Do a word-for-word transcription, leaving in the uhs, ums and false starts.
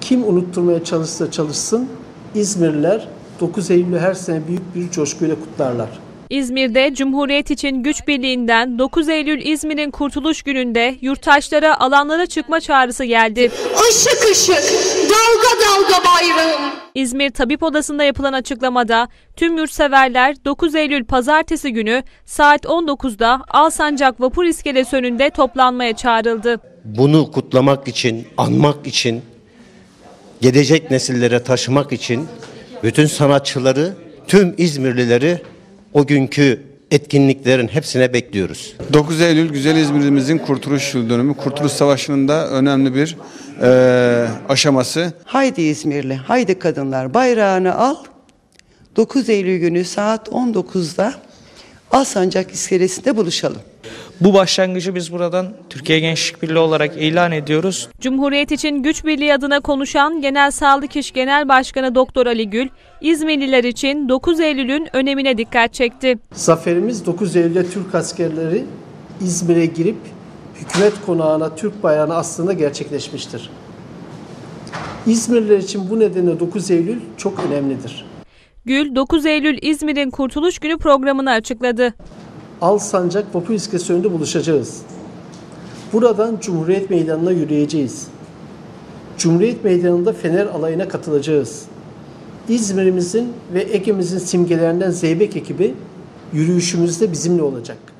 Kim unutturmaya çalışsa çalışsın, İzmirliler dokuz Eylül'ü her sene büyük bir coşkuyla kutlarlar. İzmir'de Cumhuriyet için Güç Birliği'nden dokuz Eylül İzmir'in Kurtuluş Günü'nde yurttaşlara alanlara çıkma çağrısı geldi. Işık ışık, dalga dalga bayrağım. İzmir Tabip Odası'nda yapılan açıklamada tüm yurtseverler dokuz Eylül Pazartesi günü saat on dokuzda Alsancak Vapur İskelesi önünde toplanmaya çağrıldı. Bunu kutlamak için, anmak için, gelecek nesillere taşımak için bütün sanatçıları, tüm İzmirlileri o günkü etkinliklerin hepsine bekliyoruz. dokuz Eylül güzel İzmir'imizin kurtuluş yıl dönümü, Kurtuluş Savaşı'nın da önemli bir e, aşaması. Haydi İzmirli, haydi kadınlar, bayrağını al. dokuz Eylül günü saat on dokuzda Alsancak İskelesi'nde buluşalım. Bu başlangıcı biz buradan Türkiye Gençlik Birliği olarak ilan ediyoruz. Cumhuriyet için Güç Birliği adına konuşan Genel Sağlık İş Genel Başkanı Doktor Ali Gül, İzmirliler için dokuz Eylül'ün önemine dikkat çekti. Zaferimiz dokuz Eylül'de Türk askerleri İzmir'e girip hükümet konağına Türk bayrağını astığında gerçekleşmiştir. İzmirliler için bu nedenle dokuz Eylül çok önemlidir. Gül, dokuz Eylül İzmir'in Kurtuluş Günü programını açıkladı. Alsancak Vapur İskelesi önünde buluşacağız. Buradan Cumhuriyet Meydanı'na yürüyeceğiz. Cumhuriyet Meydanı'nda Fener Alayı'na katılacağız. İzmir'imizin ve Ege'mizin simgelerinden Zeybek ekibi yürüyüşümüzde bizimle olacak.